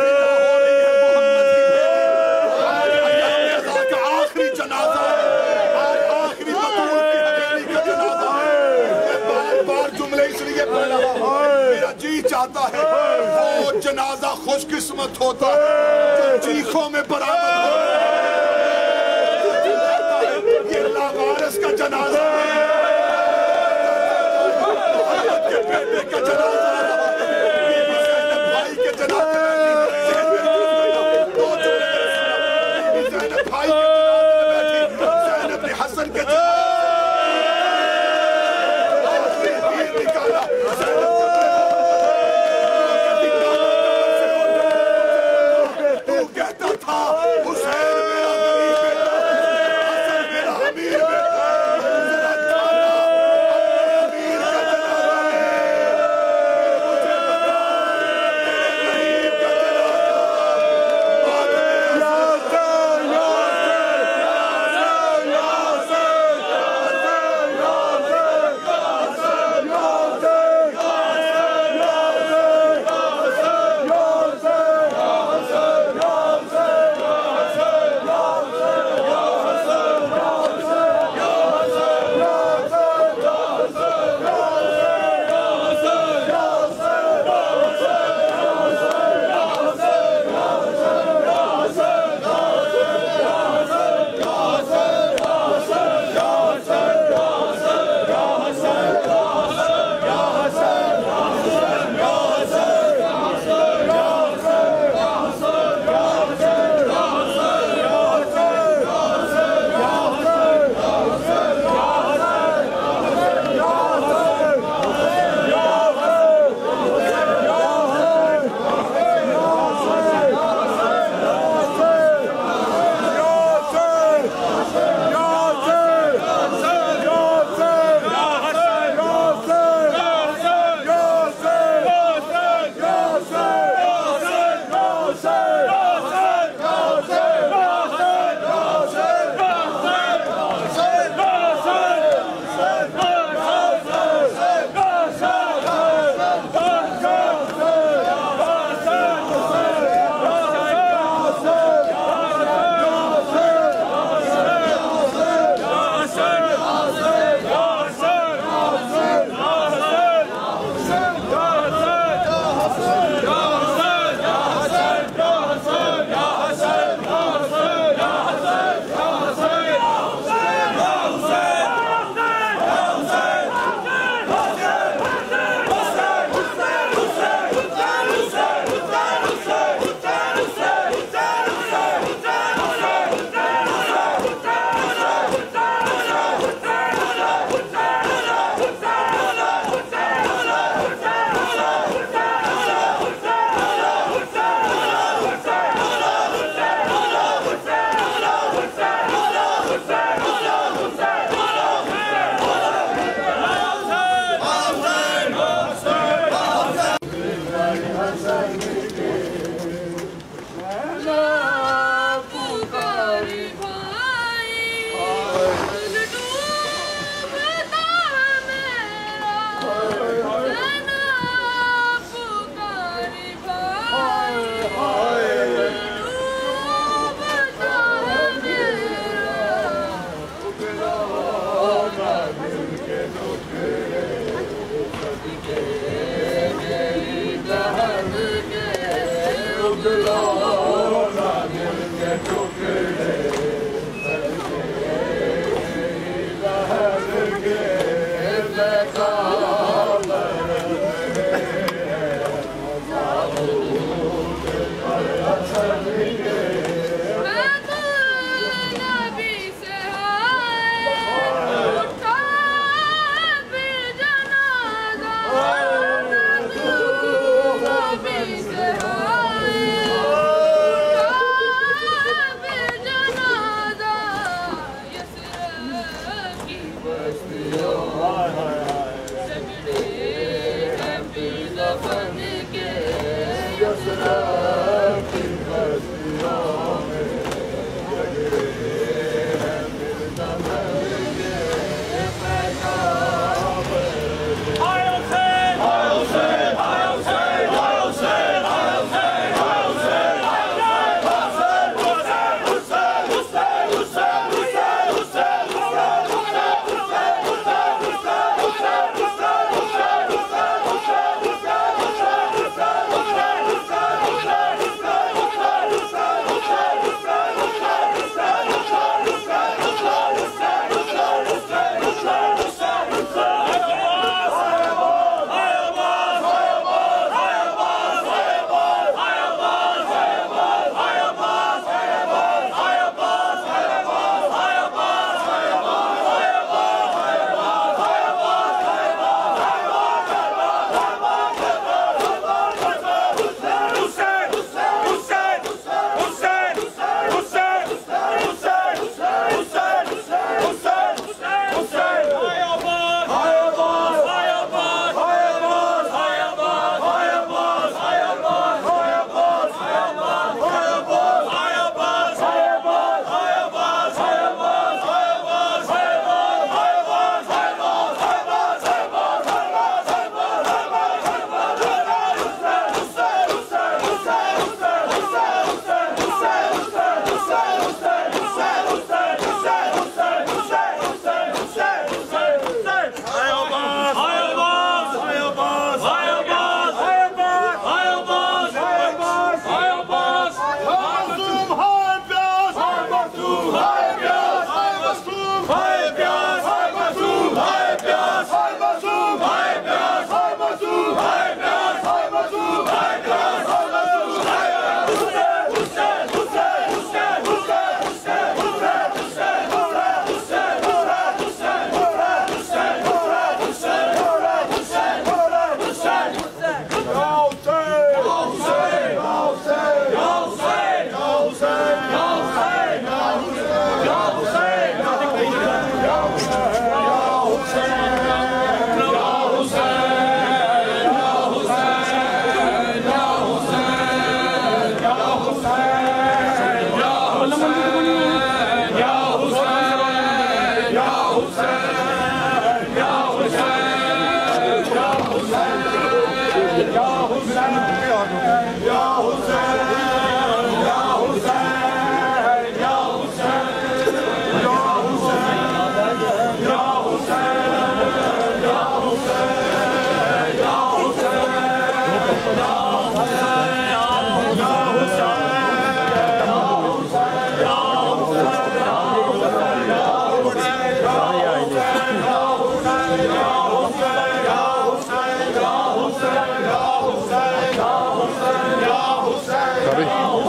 آخری جنازہ ہے آج آخری مطلوب کی حویلی کا جنازہ ہے بار بار جملے اس لیے پڑھا میرا جی چاہتا ہے وہ جنازہ خوش قسمت ہوتا جو چیخوں میں برآمد ہوتا یہ لاوارث کا جنازہ ہے محمد کے بیٹے کا جنازہ زینب بھائی کے جنازے دو جملے زینب بھائی کے جنازے میں بیٹھی زینب نے حسن کے جنازے آخری تیر نکالا تو کہتا تھا حسین میرا غریب بیٹا حسن میرا امیر بیٹا ذرا جانا اپنے امیر کا جنازہ ہے مجھے بتا تیرے غریب کا جنازہ بعد میں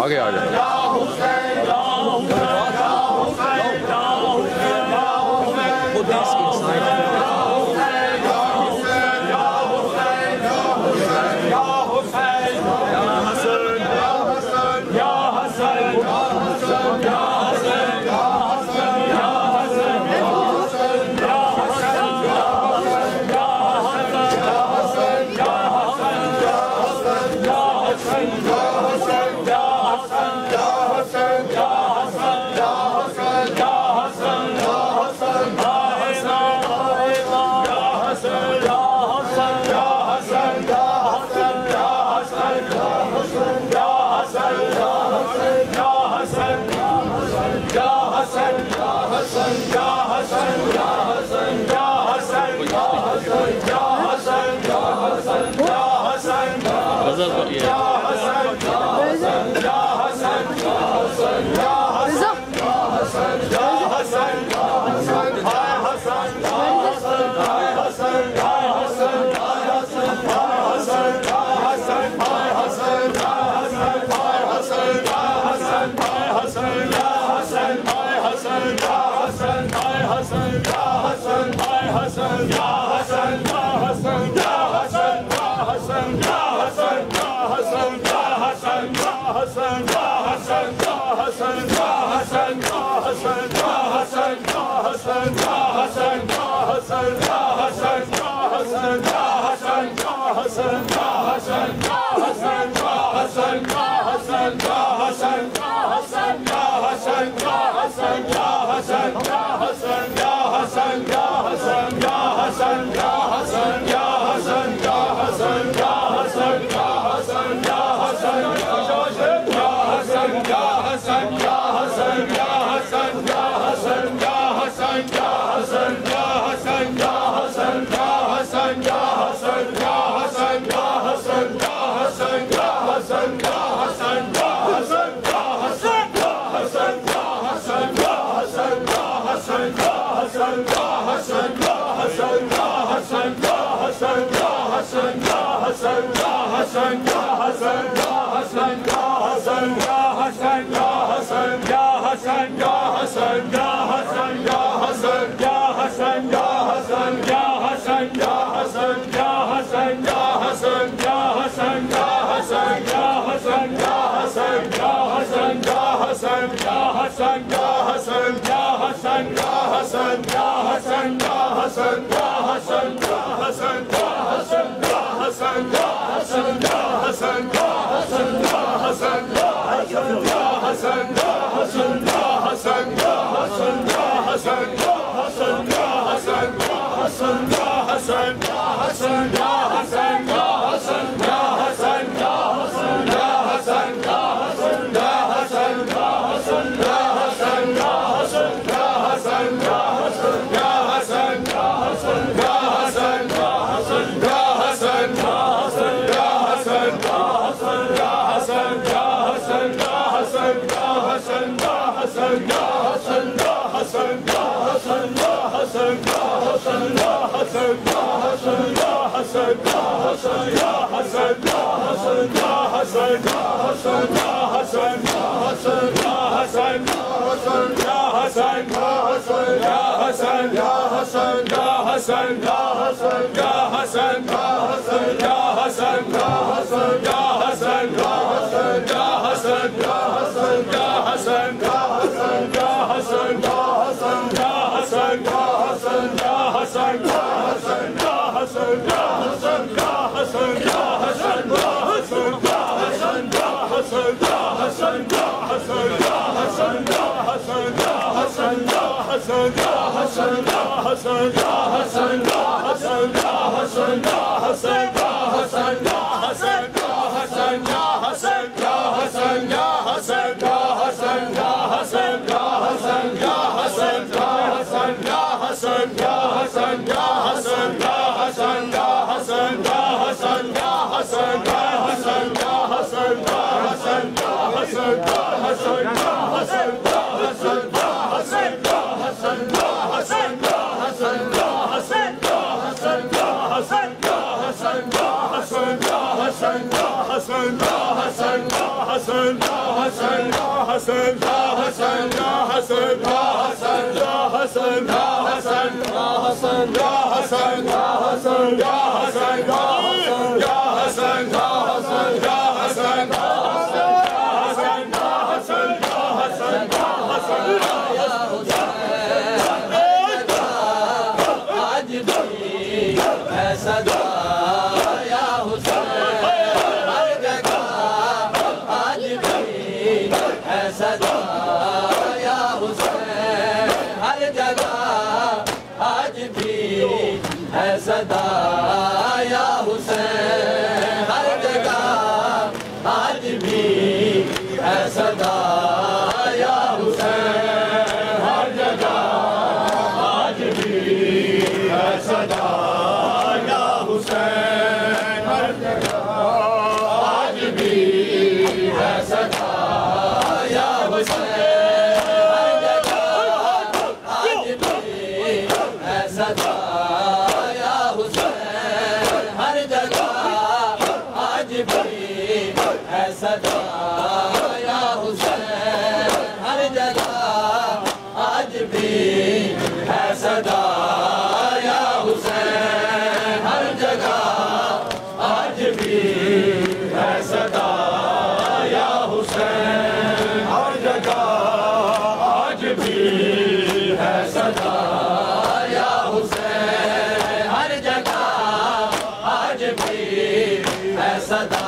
آگے آ جائیں. Hassan, حسن یا حسن یا حسن یا حسن یا حسن یا حسن یا حسن یا حسن یا حسن یا حسن یا حسن یا حسن یا حسن یا حسن صدا یا حسین ہر جگہ آج بھی ہے صدا یا حسین ہر جگہ آج بھی ہے صدا یا حسین ہر جگہ آج بھی ہے صدا یا حسین ہر جگہ آج بھی ہے صدا صدا یا حسین ہر جگہ آج بھی ہے صدا یا حسین ہر جگہ آج بھی ہے صدا یا حسین ہر جگہ آج بھی ہے صدا یا حسین ہر جگہ آج بھی ہے صدا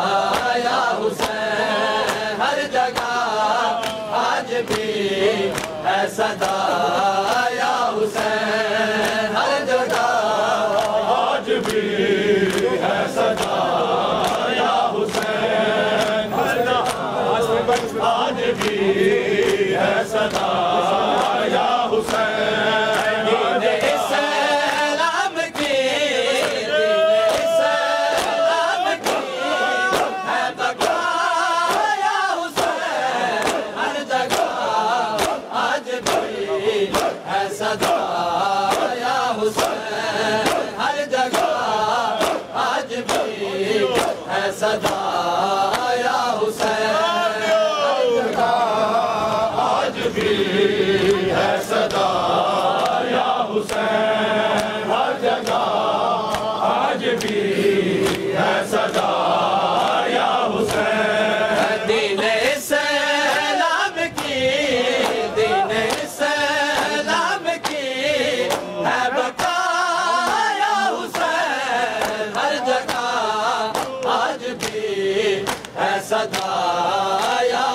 صدا یا حسین ہر جگہ آج بھی ہے صدا یا حسین ہر جگہ آج بھی ہے صدا یا حسین دین اسلام کی دین اسلام کی ہے بقا یا حسین ہر جگہ آج بھی ہے صدا یا حسین ہر جگہ آج بھی ہے صدا یا حسین ہر جگہ آج بھی ہے صدا یا حسین ہر جگہ آج بھی ہے صدا یا حسین دین اسلام کی دین اسلام کی ہے بقا یا حسین ہر جگہ آج بھی ہے صدا یا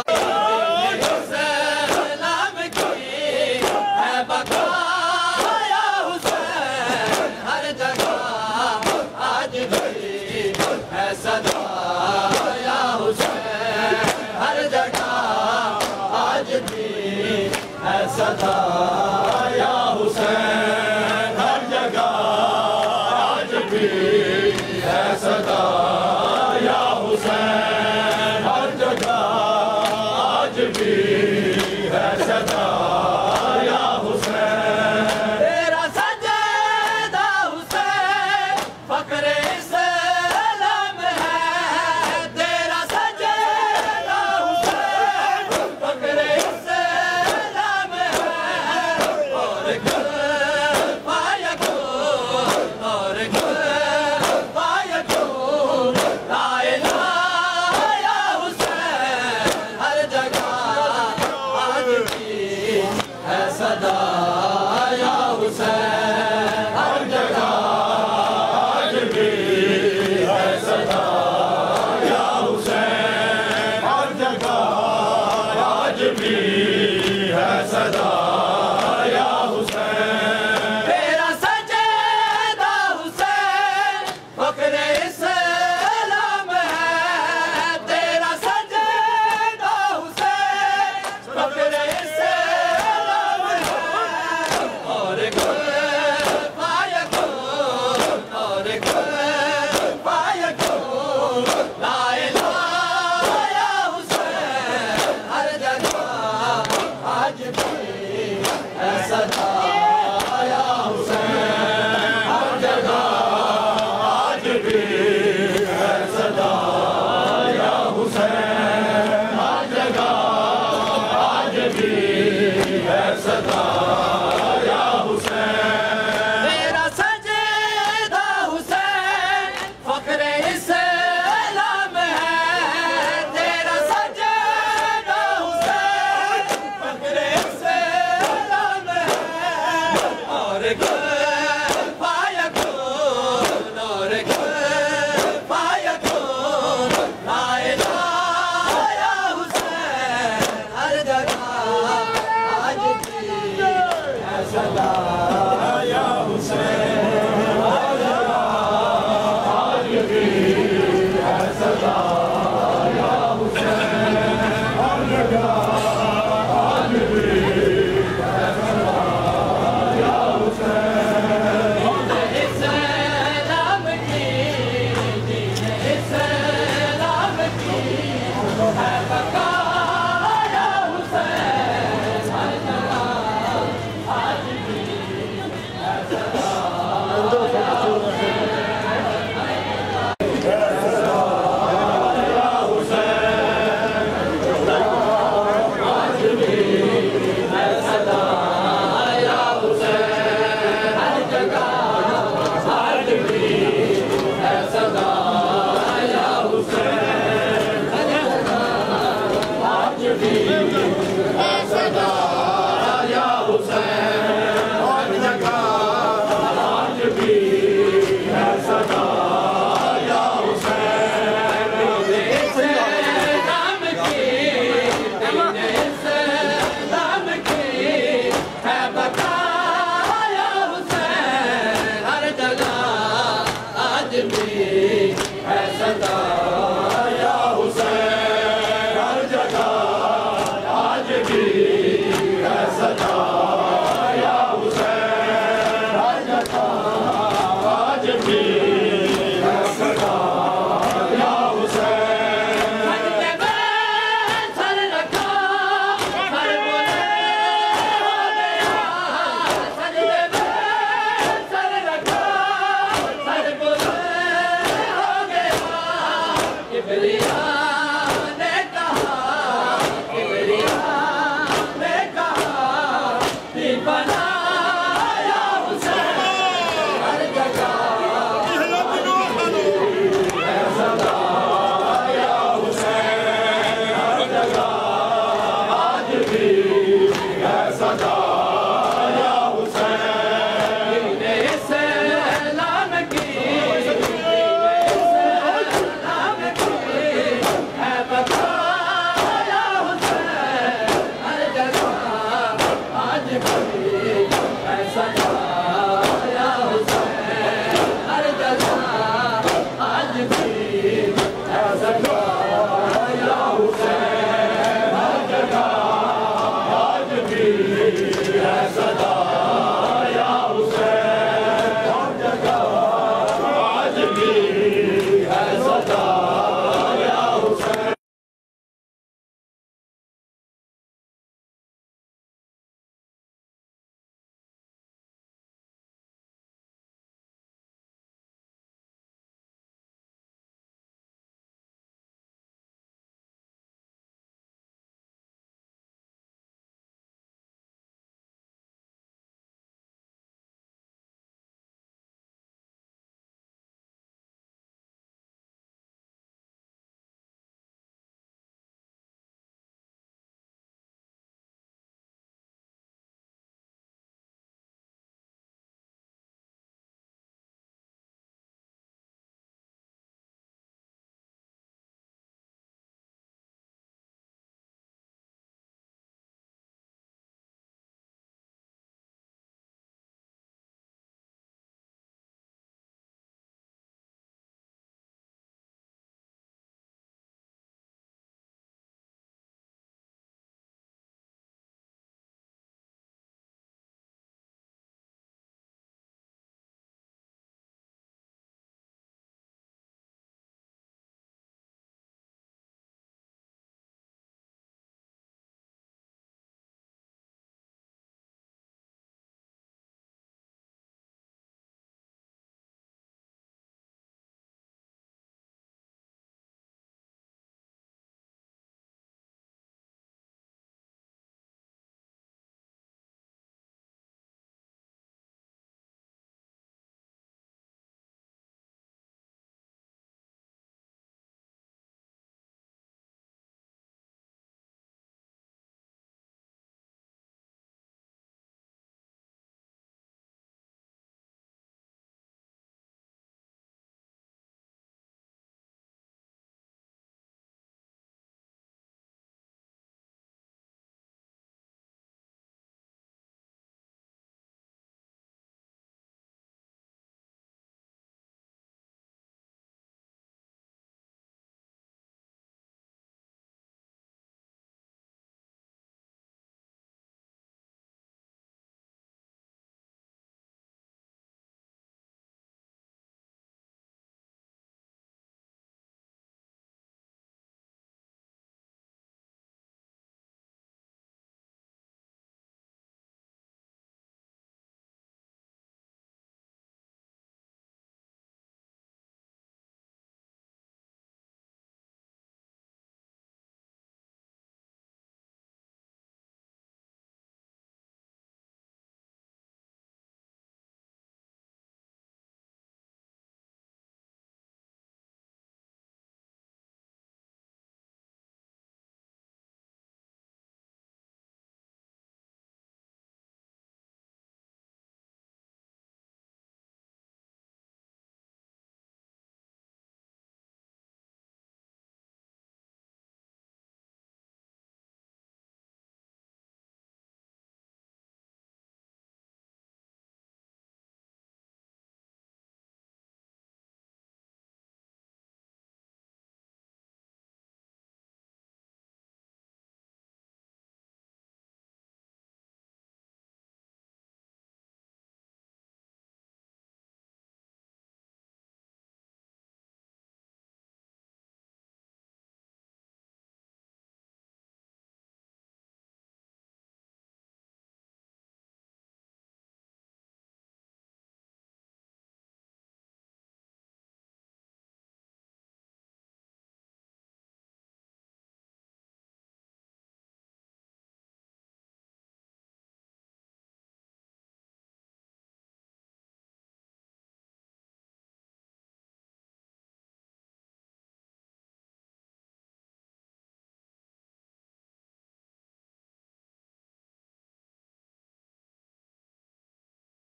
اسلام کی ہے بقا یا حسین ہر جگہ آج بھی ہے صدا یا حسین ہر جگہ آج بھی ہے صدا یا حسین ہر جگہ آج بھی ہے صدا یا حسین ہر جگہ آج بھی ہے صدا یا حسین تیرا سجدہ حسین فخر اسلام ہے تیرا سجدہ حسین فخر اسلام ہے اور گل پایا کو اور گل پایا کو کبریا نے کہا کبریا نے کہا کہ بنایا حسین ہر جگہ ہے صدا یا حسین ہر جگہ آج بھی ہے صدا یا حسین نے اس اعلان کی آج بھی